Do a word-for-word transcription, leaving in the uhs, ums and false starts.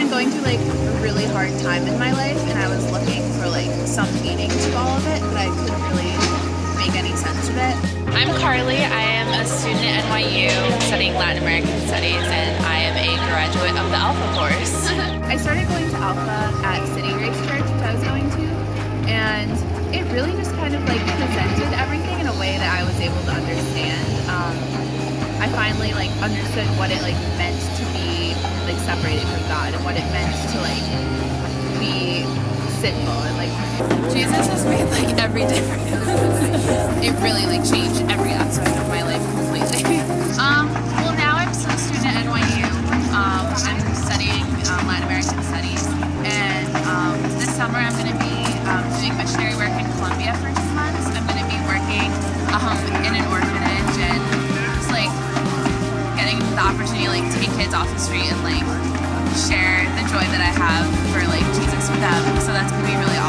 been going through like a really hard time in my life, and I was looking for like some meaning to all of it, but I couldn't really make any sense of it. I'm Carly. I am a student at N Y U studying Latin American Studies, and I am a graduate of the Alpha course. I started going to Alpha at City Grace Church, which I was going to, and it really just kind of like presented everything in a way that I was able to understand. Um, I finally like understood what it like meant to be like separated from God, and what it meant to like be sinful, and like Jesus has made like every difference. It really like changed every aspect of my life completely. Um, well, now I'm still a student at N Y U. Um, I'm studying um, Latin American Studies, and um, this summer I'm going to be um, doing missionary work in Colombia for two months. I'm going to be working um, in an orphanage, and just like getting the opportunity to like take kids off the street and like share the joy that I have for like Jesus with them. So that's going to be really awesome.